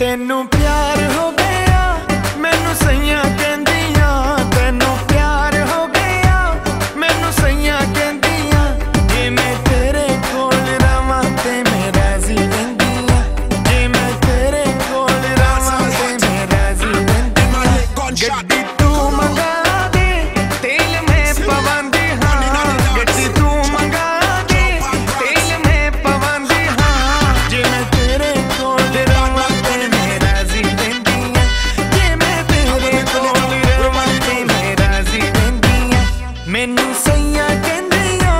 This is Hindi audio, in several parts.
तेनू प्यार हो गया मैनू सैयां कहंदियां, तेनू प्यार हो गया मैनू सैयां कहंदियां, जे मैं तेरे कोल रवां ते मैं राजी रहिंदियां, जे मैं तेरे कोल रवां ते मैं राजी रहिंदियां। गड्डी तू मंगा दे तेल मैं पवांदी हां, गड्डी तू मंगा दे तेल मैं पवांदी हां, जे मैं तेरे कोल रवां ते मैं राजी रहिंदियां, जे मैं तेरे कोल रवां ते मैं राजी रहिंदियां। मैनू सैयां कहंदियां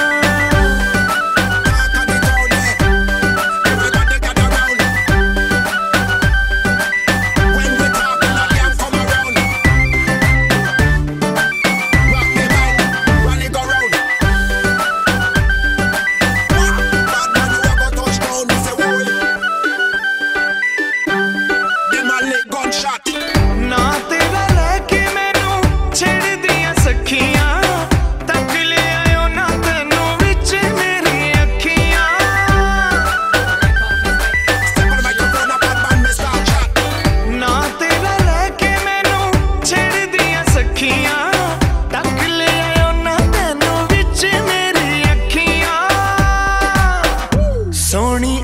ना तेरा लैके मैनू छेड़दियां सखियां, तक ले आयो ना तैनू विच मेरी अखियां, ना तेरा लैके मैनू छेड़दियां सखियां, तक ले आयो ना तैनू विच मेरी अखियां। सोहणी